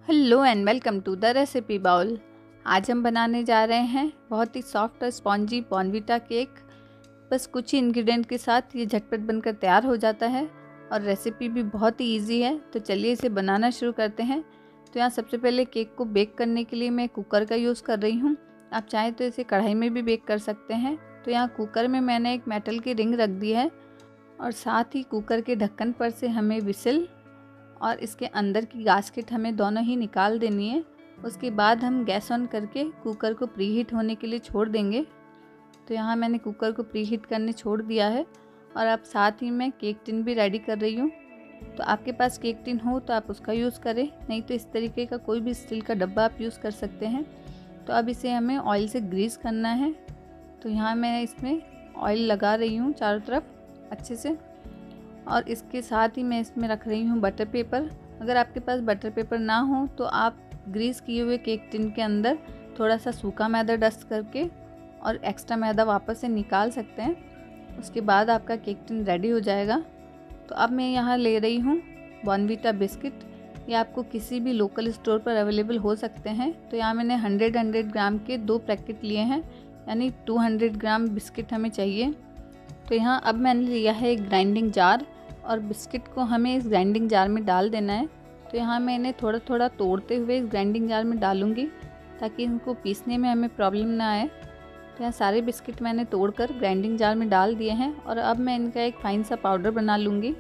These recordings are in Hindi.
Hello and welcome to the recipe bowl. आज हम बनाने जा रहे हैं बहुत ही सॉफ्ट और स्पॉन्जी बॉर्नवीटा केक। बस कुछ ही इंग्रेडिएंट के साथ ये झटपट बनकर तैयार हो जाता है और रेसिपी भी बहुत ही इजी है। तो चलिए इसे बनाना शुरू करते हैं। तो यहाँ सबसे पहले केक को बेक करने के लिए मैं कुकर का यूज़ कर रही हूँ। आप चाहें तो इसे कढ़ाई में भी बेक कर सकते हैं। तो यहाँ कुकर में मैंने एक मेटल की रिंग रख दी है और साथ ही कुकर के ढक्कन पर से हमें विसिल और इसके अंदर की गास्केट हमें दोनों ही निकाल देनी है। उसके बाद हम गैस ऑन करके कुकर को प्रीहीट होने के लिए छोड़ देंगे। तो यहाँ मैंने कुकर को प्रीहीट करने छोड़ दिया है और अब साथ ही मैं केक टिन भी रेडी कर रही हूँ। तो आपके पास केक टिन हो तो आप उसका यूज़ करें, नहीं तो इस तरीके का कोई भी स्टील का डब्बा आप यूज़ कर सकते हैं। तो अब इसे हमें ऑयल से ग्रीस करना है। तो यहाँ मैं इसमें ऑयल लगा रही हूँ चारों तरफ अच्छे से और इसके साथ ही मैं इसमें रख रही हूँ बटर पेपर। अगर आपके पास बटर पेपर ना हो तो आप ग्रीस किए हुए केक टिन के अंदर थोड़ा सा सूखा मैदा डस्ट करके और एक्स्ट्रा मैदा वापस से निकाल सकते हैं। उसके बाद आपका केक टिन रेडी हो जाएगा। तो अब मैं यहाँ ले रही हूँ बॉर्नवीटा बिस्किट। ये आपको किसी भी लोकल स्टोर पर अवेलेबल हो सकते हैं। तो यहाँ मैंने 100 ग्राम के 2 पैकेट लिए हैं, यानी 200 ग्राम बिस्किट हमें चाहिए। तो यहाँ अब मैंने लिया है एक ग्राइंडिंग जार और बिस्किट को हमें इस ग्राइंडिंग जार में डाल देना है। तो यहाँ मैं इन्हें थोड़ा थोड़ा तोड़ते हुए इस ग्राइंडिंग जार में डालूँगी ताकि इनको पीसने में हमें प्रॉब्लम ना आए। तो यहाँ सारे बिस्किट मैंने तोड़कर ग्राइंडिंग जार में डाल दिए हैं और अब मैं इनका एक फाइन सा पाउडर बना लूँगी।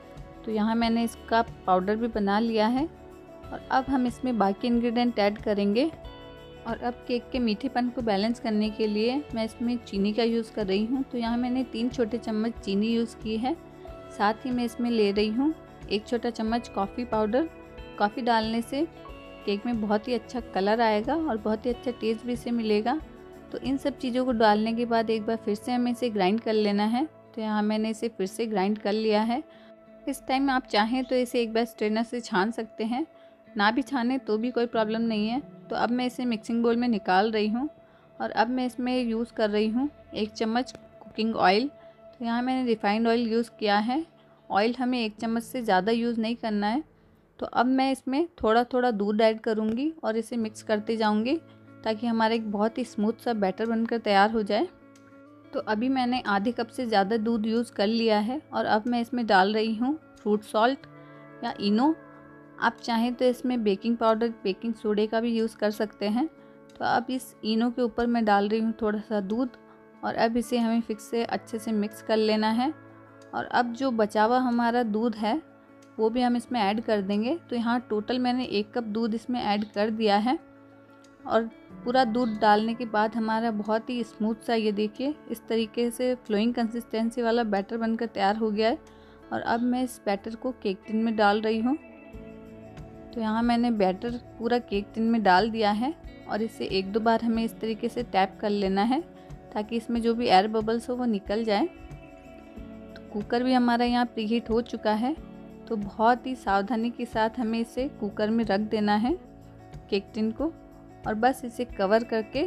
तो यहाँ मैंने इसका पाउडर भी बना लिया है और अब हम इसमें बाकी इंग्रेडिएंट ऐड करेंगे। और अब केक के मीठेपन को बैलेंस करने के लिए मैं इसमें चीनी का यूज़ कर रही हूँ। तो यहाँ मैंने 3 छोटे चम्मच चीनी यूज़ की है। साथ ही मैं इसमें ले रही हूँ 1 छोटा चम्मच कॉफ़ी पाउडर। कॉफ़ी डालने से केक में बहुत ही अच्छा कलर आएगा और बहुत ही अच्छा टेस्ट भी इसे मिलेगा। तो इन सब चीज़ों को डालने के बाद एक बार फिर से हमें इसे ग्राइंड कर लेना है। तो यहाँ मैंने इसे फिर से ग्राइंड कर लिया है। इस टाइम आप चाहें तो इसे एक बार स्ट्रेनर से छान सकते हैं, ना भी छाने तो भी कोई प्रॉब्लम नहीं है। तो अब मैं इसे मिक्सिंग बोल में निकाल रही हूँ और अब मैं इसमें यूज़ कर रही हूँ 1 चम्मच कुकिंग ऑयल। तो यहाँ मैंने रिफाइंड ऑयल यूज़ किया है। ऑयल हमें 1 चम्मच से ज़्यादा यूज़ नहीं करना है। तो अब मैं इसमें थोड़ा थोड़ा दूध ऐड करूँगी और इसे मिक्स करते जाऊँगी ताकि हमारा एक बहुत ही स्मूथ सा बैटर बनकर तैयार हो जाए। तो अभी मैंने आधे कप से ज़्यादा दूध यूज़ कर लिया है और अब मैं इसमें डाल रही हूँ फ्रूट सॉल्ट या इनो। आप चाहें तो इसमें बेकिंग पाउडर, बेकिंग सोडे का भी यूज़ कर सकते हैं। तो अब इस इनो के ऊपर मैं डाल रही हूँ थोड़ा सा दूध और अब इसे हमें फिर से अच्छे से मिक्स कर लेना है। और अब जो बचा हुआ हमारा दूध है वो भी हम इसमें ऐड कर देंगे। तो यहाँ टोटल मैंने 1 कप दूध इसमें ऐड कर दिया है और पूरा दूध डालने के बाद हमारा बहुत ही स्मूथ सा, ये देखिए इस तरीके से फ्लोइंग कंसिस्टेंसी वाला बैटर बनकर तैयार हो गया है। और अब मैं इस बैटर को केक टिन में डाल रही हूँ। तो यहाँ मैंने बैटर पूरा केक टिन में डाल दिया है और इसे 1-2 बार हमें इस तरीके से टैप कर लेना है ताकि इसमें जो भी एयर बबल्स हो वो निकल जाए। तो कुकर भी हमारा यहाँ प्रीहीट हो चुका है। तो बहुत ही सावधानी के साथ हमें इसे कुकर में रख देना है केक टिन को और बस इसे कवर करके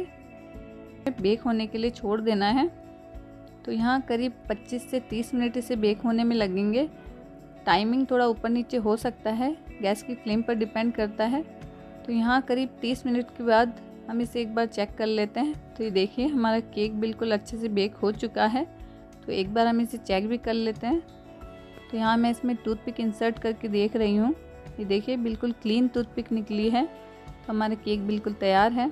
बेक होने के लिए छोड़ देना है। तो यहाँ करीब 25 से 30 मिनट इसे बेक होने में लगेंगे। टाइमिंग थोड़ा ऊपर नीचे हो सकता है, गैस की फ्लेम पर डिपेंड करता है। तो यहाँ करीब 30 मिनट के बाद हम इसे एक बार चेक कर लेते हैं। तो ये देखिए हमारा केक बिल्कुल अच्छे से बेक हो चुका है। तो एक बार हम इसे चेक भी कर लेते हैं। तो यहाँ मैं इसमें टूथपिक इंसर्ट करके देख रही हूँ। ये देखिए बिल्कुल क्लीन टूथपिक निकली है। तो हमारा केक बिल्कुल तैयार है।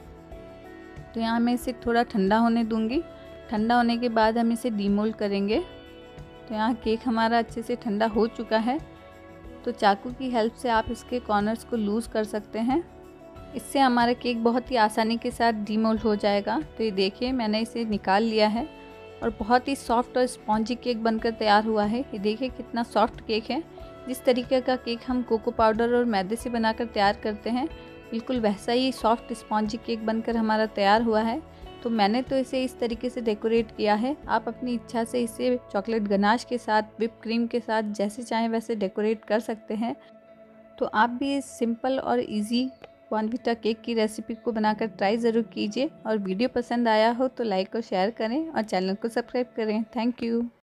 तो यहाँ मैं इसे थोड़ा ठंडा होने दूँगी। ठंडा होने के बाद हम इसे डीमोल्ड करेंगे। तो यहाँ केक हमारा अच्छे से ठंडा हो चुका है। तो चाकू की हेल्प से आप इसके कॉर्नर्स को लूज़ कर सकते हैं। इससे हमारा केक बहुत ही आसानी के साथ डीमोल्ड हो जाएगा। तो ये देखिए मैंने इसे निकाल लिया है और बहुत ही सॉफ्ट और स्पॉन्जी केक बनकर तैयार हुआ है। ये देखिए कितना सॉफ्ट केक है। जिस तरीके का केक हम कोको पाउडर और मैदे से बनाकर तैयार करते हैं, बिल्कुल वैसा ही सॉफ्ट स्पॉन्जी केक बनकर हमारा तैयार हुआ है। तो मैंने तो इसे इस तरीके से डेकोरेट किया है। आप अपनी इच्छा से इसे चॉकलेट गनाश के साथ, व्हिप क्रीम के साथ जैसे चाहें वैसे डेकोरेट कर सकते हैं। तो आप भी इस सिंपल और इजी बॉर्नवीटा केक की रेसिपी को बनाकर ट्राई ज़रूर कीजिए और वीडियो पसंद आया हो तो लाइक और शेयर करें और चैनल को सब्सक्राइब करें। Thank you.